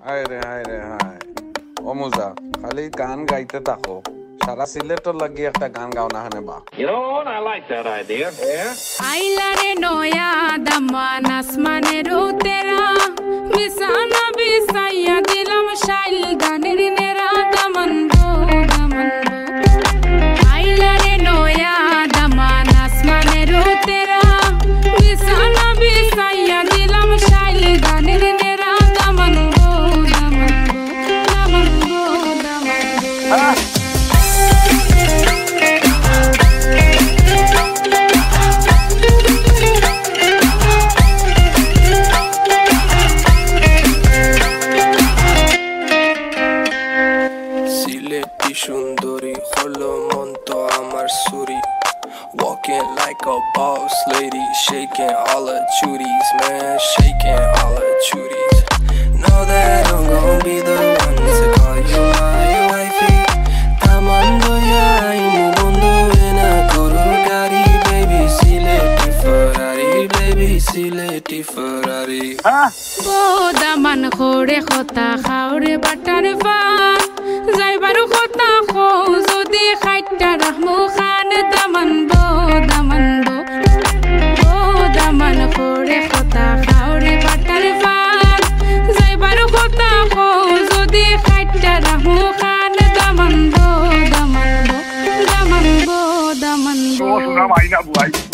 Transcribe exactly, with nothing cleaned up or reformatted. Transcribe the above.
হায় রে হায় রে হায় ও মুজা খালি গান গাইতে থাকো সারা সিলেটর লাগি একটা গান গাও না হানে বা You know what? I like that idea. Yeah. আইলারে নয়া দামান আসমানের উতেরা বিছানা বিছাইয়া দিলাম শাইল গানের নেরা দামান গো দামান আইলারে নয়া দামান আসমানের উতেরা বিছানা বিছাইয়া দিলাম শাইল গানের নেরা দামান গো দামান দামান গো দামান Shundori, holo monto amar suri. Walking like a boss lady, shaking all her chuties, man, shaking all her chuties. Know that I'm gon' be the one to call you my wifey. Tamando ya imundo in a Kurugari, baby, sileti Ferrari, baby, sileti Ferrari. Bodaman khore khota khaure batar fan Zaibaru khota kho jodi khaita rahmu khan daman bo daman bo Bodaman khore khota khaure batar fan Zaibaru khota kho jodi khaita rahmu khan daman bo daman bo daman bo daman bo Sudah main nak buat.